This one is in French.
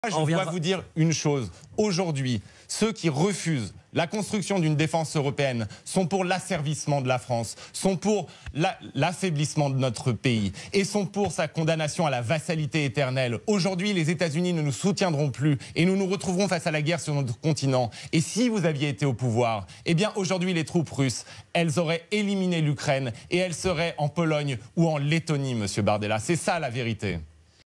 Je dois vous dire une chose. Aujourd'hui, ceux qui refusent la construction d'une défense européenne sont pour l'asservissement de la France, sont pour l'affaiblissement de notre pays et sont pour sa condamnation à la vassalité éternelle. Aujourd'hui, les États-Unis ne nous soutiendront plus et nous nous retrouverons face à la guerre sur notre continent. Et si vous aviez été au pouvoir, eh bien aujourd'hui les troupes russes, elles auraient éliminé l'Ukraine et elles seraient en Pologne ou en Lettonie, monsieur Bardella. C'est ça la vérité.